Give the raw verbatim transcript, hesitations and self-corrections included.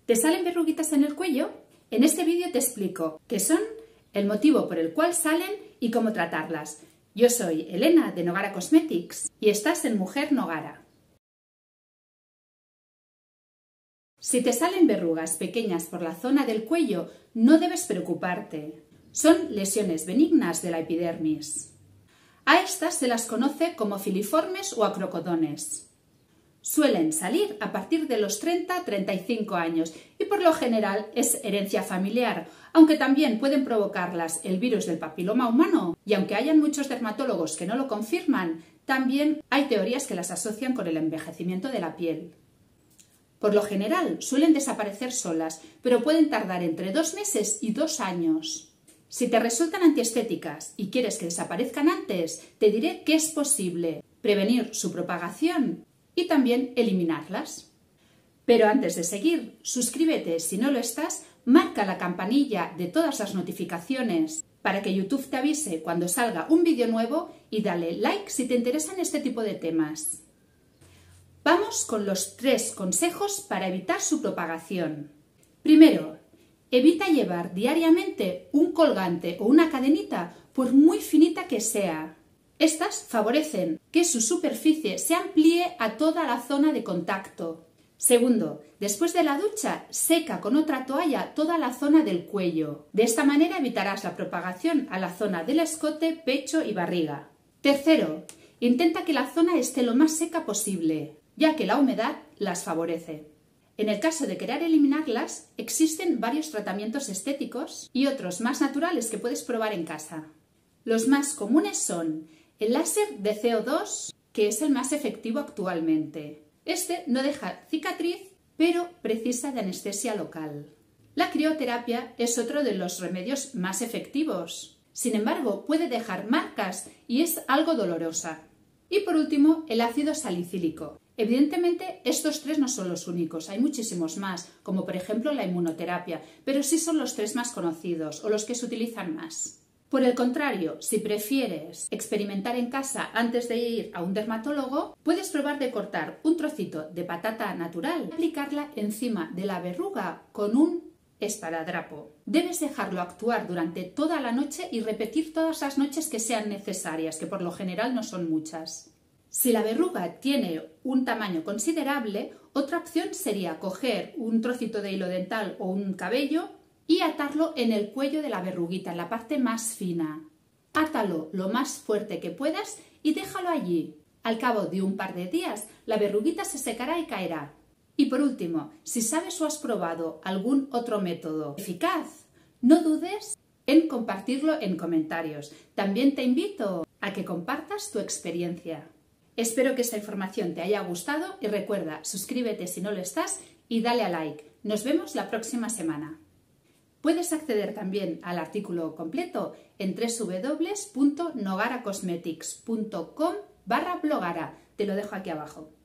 ¿Te salen verruguitas en el cuello? En este vídeo te explico qué son, el motivo por el cual salen y cómo tratarlas. Yo soy Elena de Nogara Cosmetics y estás en Mujer Nogara. Si te salen verrugas pequeñas por la zona del cuello, no debes preocuparte. Son lesiones benignas de la epidermis. A estas se las conoce como filiformes o acrocodones. Suelen salir a partir de los treinta a treinta y cinco años y por lo general es herencia familiar, aunque también pueden provocarlas el virus del papiloma humano y aunque hayan muchos dermatólogos que no lo confirman, también hay teorías que las asocian con el envejecimiento de la piel. Por lo general suelen desaparecer solas, pero pueden tardar entre dos meses y dos años. Si te resultan antiestéticas y quieres que desaparezcan antes, te diré que es posible prevenir su propagación y también eliminarlas. Pero antes de seguir, suscríbete si no lo estás, marca la campanilla de todas las notificaciones para que YouTube te avise cuando salga un vídeo nuevo y dale like si te interesan este tipo de temas. Vamos con los tres consejos para evitar su propagación. Primero, evita llevar diariamente un colgante o una cadenita por muy finita que sea. Estas favorecen que su superficie se amplíe a toda la zona de contacto. Segundo, después de la ducha, seca con otra toalla toda la zona del cuello. De esta manera evitarás la propagación a la zona del escote, pecho y barriga. Tercero, intenta que la zona esté lo más seca posible, ya que la humedad las favorece. En el caso de querer eliminarlas, existen varios tratamientos estéticos y otros más naturales que puedes probar en casa. Los más comunes son el láser de C O dos, que es el más efectivo actualmente. Este no deja cicatriz, pero precisa de anestesia local. La crioterapia es otro de los remedios más efectivos. Sin embargo, puede dejar marcas y es algo dolorosa. Y por último, el ácido salicílico. Evidentemente, estos tres no son los únicos, hay muchísimos más, como por ejemplo la inmunoterapia, pero sí son los tres más conocidos o los que se utilizan más. Por el contrario, si prefieres experimentar en casa antes de ir a un dermatólogo, puedes probar de cortar un trocito de patata natural y aplicarla encima de la verruga con un esparadrapo. Debes dejarlo actuar durante toda la noche y repetir todas las noches que sean necesarias, que por lo general no son muchas. Si la verruga tiene un tamaño considerable, otra opción sería coger un trocito de hilo dental o un cabello y atarlo en el cuello de la verruguita, en la parte más fina. Átalo lo más fuerte que puedas y déjalo allí. Al cabo de un par de días, la verruguita se secará y caerá. Y por último, si sabes o has probado algún otro método eficaz, no dudes en compartirlo en comentarios. También te invito a que compartas tu experiencia. Espero que esta información te haya gustado y recuerda, suscríbete si no lo estás y dale a like. Nos vemos la próxima semana. Puedes acceder también al artículo completo en w w w punto nogara cosmetics punto com barra blogara. Te lo dejo aquí abajo.